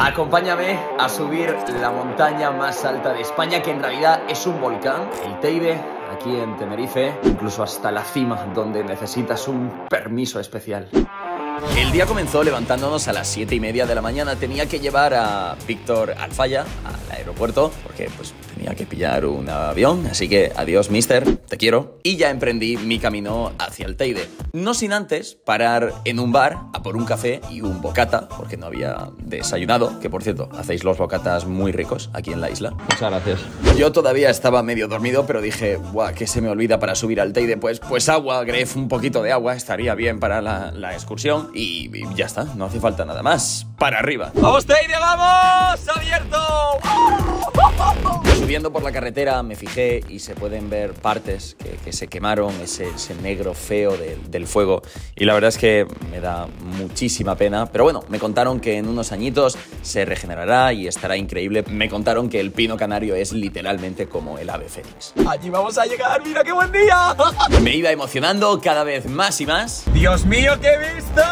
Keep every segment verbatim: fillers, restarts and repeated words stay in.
Acompáñame a subir la montaña más alta de España, que en realidad es un volcán, el Teide, aquí en Tenerife, incluso hasta la cima, donde necesitas un permiso especial. El día comenzó levantándonos a las siete y media de la mañana. Tenía que llevar a Víctor Alfaya al aeropuerto porque pues tenía que pillar un avión. Así que adiós, mister, te quiero. Y ya emprendí mi camino hacia el Teide. No sin antes parar en un bar a por un café y un bocata, porque no había desayunado. Que por cierto, hacéis los bocatas muy ricos aquí en la isla. Muchas gracias. Yo todavía estaba medio dormido, pero dije, guau, ¿qué se me olvida para subir al Teide? Pues, pues agua, Gref, un poquito de agua, estaría bien para la, la excursión. Y, y ya está, no hace falta nada más. Para arriba. ¡Vamos, Teide, vamos! ¡Abierto! Subiendo por la carretera me fijé y se pueden ver partes que, que se quemaron, ese, ese negro feo de, del fuego. Y la verdad es que me da muchísima pena. Pero bueno, me contaron que en unos añitos se regenerará y estará increíble. Me contaron que el pino canario es literalmente como el ave fénix. ¡Allí vamos a llegar! ¡Mira qué buen día! Me iba emocionando cada vez más y más. ¡Dios mío, qué he visto!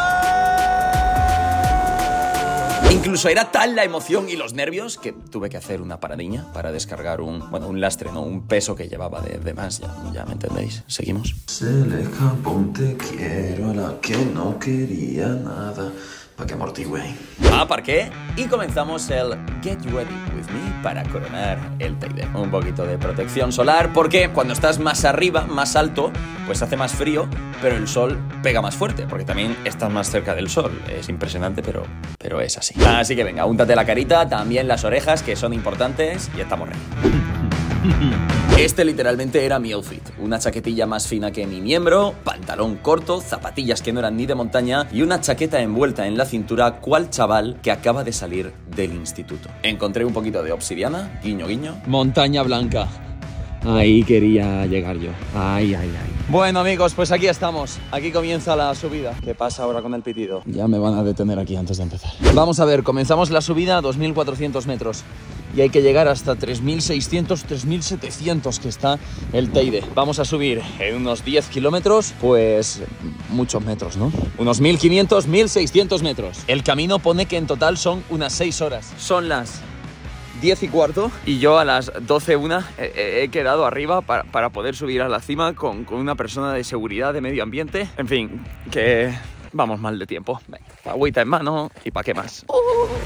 Incluso era tal la emoción y los nervios que tuve que hacer una paradiña para descargar un, bueno, un lastre, ¿no? Un peso que llevaba de, de más, ya, ya me entendéis. ¿Seguimos? Se le escapó un te quiero a la que no quería nada. Para que amortigüe. Aparqué y comenzamos el Get Ready With Me para coronar el Teide. Un poquito de protección solar porque cuando estás más arriba, más alto, pues hace más frío, pero el sol pega más fuerte porque también estás más cerca del sol. Es impresionante, pero, pero es así. Así que venga, úntate la carita, también las orejas, que son importantes, y estamos ready. Este literalmente era mi outfit. Una chaquetilla más fina que mi miembro, pantalón corto, zapatillas que no eran ni de montaña y una chaqueta envuelta en la cintura cual chaval que acaba de salir del instituto. Encontré un poquito de obsidiana, guiño guiño. Montaña Blanca. Ahí quería llegar yo. Ay, ay, ay. Bueno, amigos, pues aquí estamos. Aquí comienza la subida. ¿Qué pasa ahora con el pitido? Ya me van a detener aquí antes de empezar. Vamos a ver, comenzamos la subida a dos mil cuatrocientos metros. Y hay que llegar hasta tres mil seiscientos, tres mil setecientos que está el Teide. Vamos a subir en unos diez kilómetros, pues muchos metros, ¿no? Unos mil quinientos, mil seiscientos metros. El camino pone que en total son unas seis horas. Son las diez y cuarto y yo a las doce una he, he quedado arriba para, para poder subir a la cima con, con una persona de seguridad de medio ambiente. En fin, que vamos mal de tiempo. Venga, agüita en mano y pa' qué más. Oh.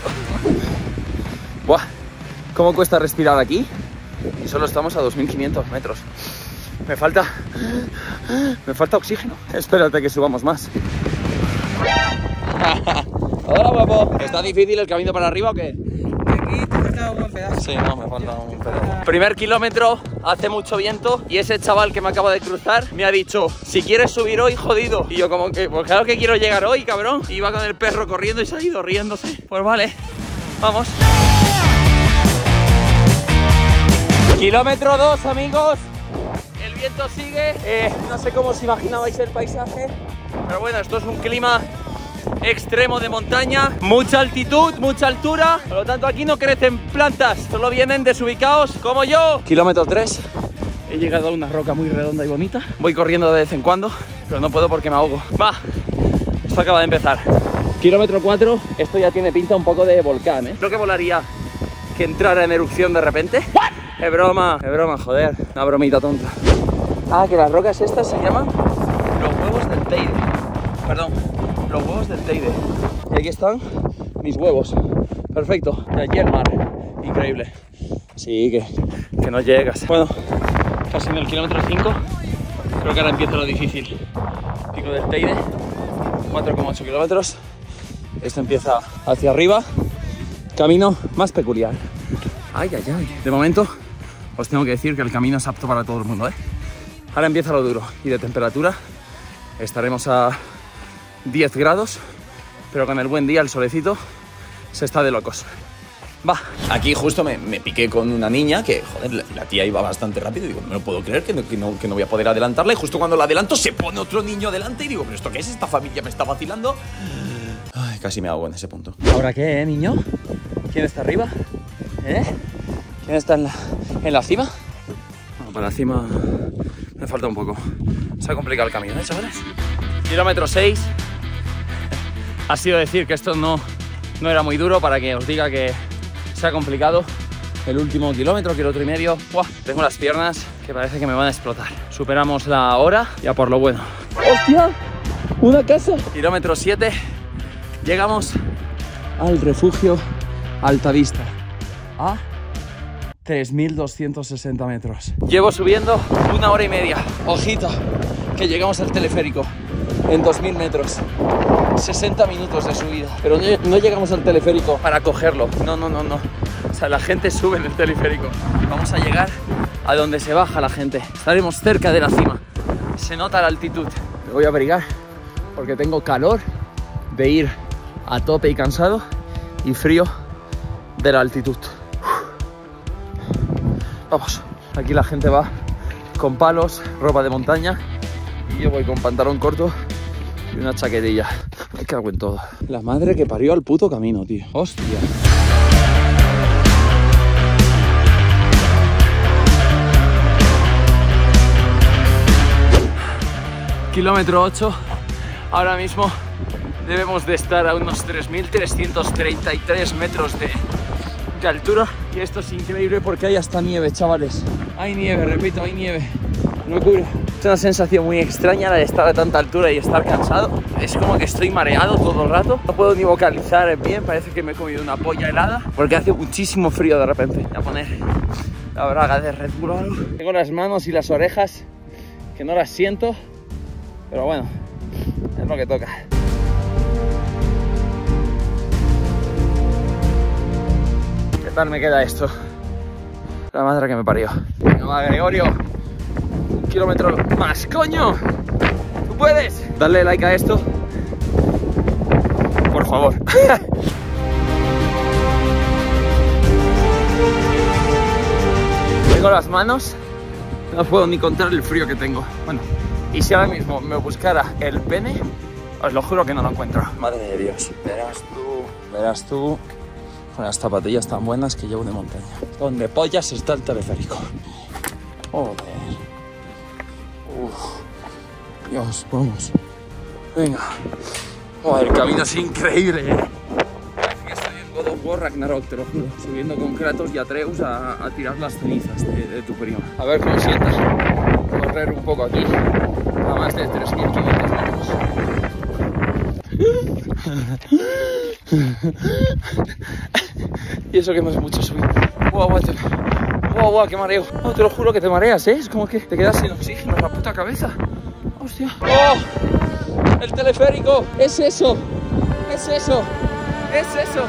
Buah. ¿Cómo cuesta respirar aquí? Y solo estamos a dos mil quinientos metros. Me falta... Me falta oxígeno. Espérate que subamos más. Hola, guapo. ¿Está difícil el camino para arriba o qué? Aquí te falta un buen pedazo. Sí, no, me falta un pedazo. Primer kilómetro, hace mucho viento y ese chaval que me acaba de cruzar me ha dicho, si quieres subir hoy, jodido. Y yo como que, pues claro que quiero llegar hoy, cabrón. Iba con el perro corriendo y se ha ido riéndose. Pues vale, vamos. Kilómetro dos, amigos. El viento sigue. Eh, no sé cómo os imaginabais el paisaje, pero bueno, esto es un clima extremo de montaña. Mucha altitud, mucha altura. Por lo tanto, aquí no crecen plantas. Solo vienen desubicados como yo. Kilómetro tres. He llegado a una roca muy redonda y bonita. Voy corriendo de vez en cuando, pero no puedo porque me ahogo. Va, esto acaba de empezar. Kilómetro cuatro. Esto ya tiene pinta un poco de volcán, ¿eh? Creo que volaría que entrara en erupción de repente. ¿What? Es broma, es broma, joder. Una bromita tonta. Ah, que las rocas estas se llaman los huevos del Teide. Perdón, los huevos del Teide. Y aquí están mis huevos. Perfecto. Y allí el mar. Increíble. Sí, que, que no llegas. Bueno, casi en el kilómetro cinco. Creo que ahora empieza lo difícil. Pico del Teide. cuatro coma ocho kilómetros. Esto empieza hacia arriba. Camino más peculiar. Ay, ay, ay. De momento, os tengo que decir que el camino es apto para todo el mundo, ¿eh? Ahora empieza lo duro. Y de temperatura estaremos a diez grados. Pero con el buen día, el solecito, se está de locos. Va. Aquí justo me, me piqué con una niña que, joder, la, la tía iba bastante rápido. Digo, no me lo puedo creer, que no, que, no, que no voy a poder adelantarla. Y justo cuando la adelanto, se pone otro niño delante. Y digo, ¿pero esto qué es? ¿Esta familia me está vacilando? Ay, casi me ahogo en ese punto. ¿Ahora qué, eh, niño? ¿Quién está arriba? ¿Eh? ¿Quién está en la, en la cima? Bueno, para la cima me falta un poco. Se ha complicado el camino, ¿eh, chavales? Kilómetro seis. Ha sido decir que esto no, No era muy duro para que os diga que sea complicado. El último kilómetro, kilómetro y medio, ¡buah! Tengo las piernas que parece que me van a explotar. Superamos la hora, ya por lo bueno. ¡Hostia! ¡Una casa! Kilómetro siete, llegamos al refugio Altavista a tres mil doscientos sesenta metros. Llevo subiendo una hora y media. Ojito, que llegamos al teleférico en dos mil metros. sesenta minutos de subida. Pero no, no llegamos al teleférico para cogerlo. No, no, no, no. O sea, la gente sube en el teleférico. Vamos a llegar a donde se baja la gente. Estaremos cerca de la cima. Se nota la altitud. Me voy a abrigar porque tengo calor de ir a tope y cansado y frío de la altitud. Vamos. Aquí la gente va con palos, ropa de montaña y yo voy con pantalón corto y una chaquetilla. Me cago en todo. La madre que parió al puto camino, tío. Hostia. Kilómetro ocho. Ahora mismo debemos de estar a unos tres mil trescientos treinta y tres metros de, de altura. Y esto es increíble porque hay hasta nieve, chavales. Hay nieve, repito, hay nieve. Locura. Es una sensación muy extraña la de estar a tanta altura y estar cansado. Es como que estoy mareado todo el rato. No puedo ni vocalizar bien. Parece que me he comido una polla helada porque hace muchísimo frío de repente. Voy a poner la braga de Red Bull. Tengo las manos y las orejas que no las siento. Pero bueno, es lo que toca. ¿Qué tal me queda esto? La madre que me parió. Venga, va, Gregorio. Un kilómetro más, coño. ¿Tú puedes? Dale like a esto. Por favor. Tengo las manos. No puedo ni contar el frío que tengo. Bueno. Y si ahora mismo me buscara el pene, os lo juro que no lo encuentro. Madre de Dios. Verás tú, verás tú. Con las zapatillas tan buenas que llevo de montaña. Donde pollas está el teleférico. Joder. Uf. Dios, vamos. Venga. Joder, el camino es increíble, eh. Parece que estoy en God of War Ragnarok, te lo juro. Subiendo con Kratos y Atreus a, a tirar las cenizas de, de tu prima. A ver cómo sientas. Correr un poco aquí. A más de tres mil quinientos metros. Y eso que no es mucho subir. Wow, wow, te... wow, wow, qué mareo. No, te lo juro que te mareas, ¿eh? Es como que te quedas sin oxígeno en la puta cabeza. Hostia. ¡Oh! El teleférico. Es eso. Es eso. Es eso.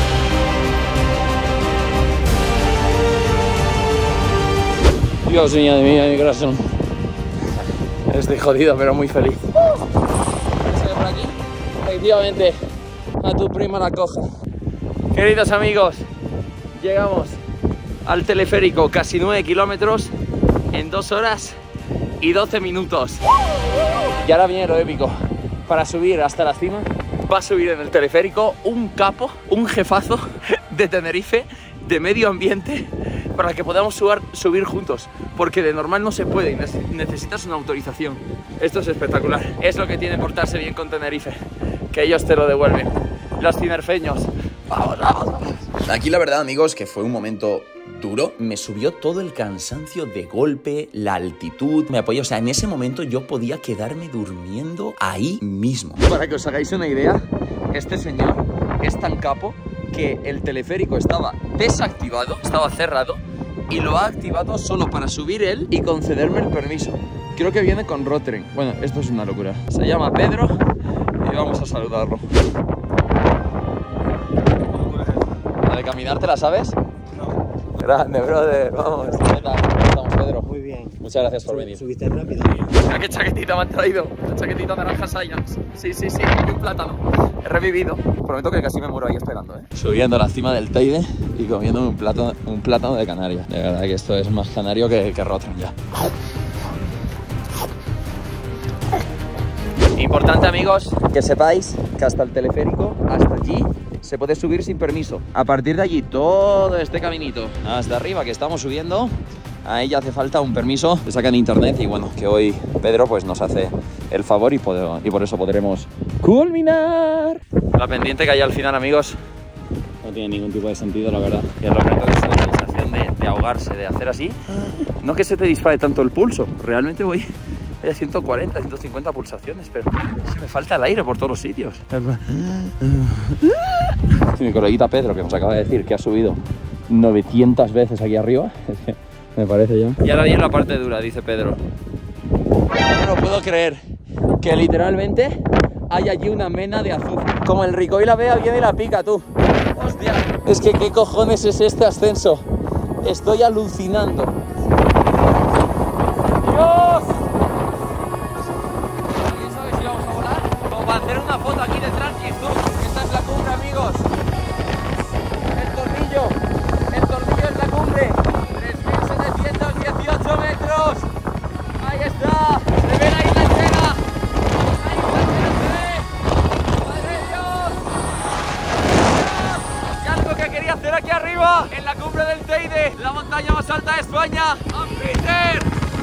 Dios mío, de mí, mi corazón. Estoy jodido, pero muy feliz. ¿Se ve por aquí? Efectivamente, a tu prima la coja. Queridos amigos, llegamos al teleférico, casi nueve kilómetros en dos horas y doce minutos. Y ahora viene lo épico. Para subir hasta la cima, va a subir en el teleférico un capo, un jefazo de Tenerife, de medio ambiente, para que podamos subir, subir juntos, porque de normal no se puede y necesitas una autorización. Esto es espectacular. Es lo que tiene portarse bien con Tenerife, que ellos te lo devuelven. Los tinerfeños. Vamos, vamos, vamos. Aquí la verdad, amigos, que fue un momento duro. Me subió todo el cansancio de golpe, la altitud, me apoyó. O sea, en ese momento yo podía quedarme durmiendo ahí mismo. Para que os hagáis una idea, este señor es tan capo que el teleférico estaba desactivado, estaba cerrado, y lo ha activado solo para subir él y concederme el permiso. Creo que viene con Rotring. Bueno, esto es una locura. Se llama Pedro y vamos a saludarlo. ¿La de caminar te la sabes? No. Grande, brother. Vamos. ¿Qué tal? ¿Cómo estamos, Pedro? Muy bien. Muchas gracias por venir. ¿Subiste rápido? Mira qué chaquetita me han traído. Una chaquetita naranja Science. Sí, sí, sí. Y un plátano. He revivido. Prometo que casi me muero ahí esperando, ¿eh? Subiendo a la cima del Teide y comiendo un plátano, un plátano de Canarias. De verdad que esto es más canario que, que Rotring ya. Importante, amigos, que sepáis que hasta el teleférico, hasta allí, se puede subir sin permiso. A partir de allí, todo este caminito hasta arriba que estamos subiendo, ahí ya hace falta un permiso que saca en internet. Y bueno, que hoy Pedro pues nos hace el favor y, y por eso podremos culminar. La pendiente que hay al final, amigos, tiene ningún tipo de sentido, la verdad. Y el reto es la sensación de, de ahogarse, de hacer así. No que se te dispare tanto el pulso, realmente voy a ciento cuarenta, ciento cincuenta pulsaciones, pero se me falta el aire por todos los sitios. Mi coleguita Pedro, que nos acaba de decir que ha subido novecientas veces aquí arriba, es que me parece ya. Y ahora viene la parte dura, dice Pedro. No lo puedo creer, que literalmente hay allí una mena de azufre. Como el Ricoy la vea, viene y la pica, tú. Hostia, es que qué cojones es este ascenso. Estoy alucinando. ¡Dios! ¿Alguien sabe si vamos a volar? Como para hacer una foto aquí detrás, y esto, esta es la cumbre, amigos. El tornillo, el tornillo es la cumbre. tres mil setecientos dieciocho metros. Ahí está, se ve la isla entera. Ahí está, se ve. ¡Madre de Dios! Y algo que quería hacer aquí arriba, en la cumbre del Teide, la montaña más alta de España. ¡A Peter!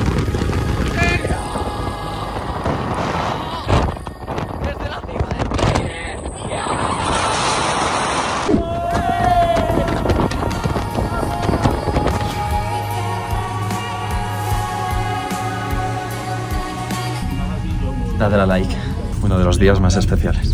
Desde la cima del Teide. Dadle a like. Uno de los días más especiales.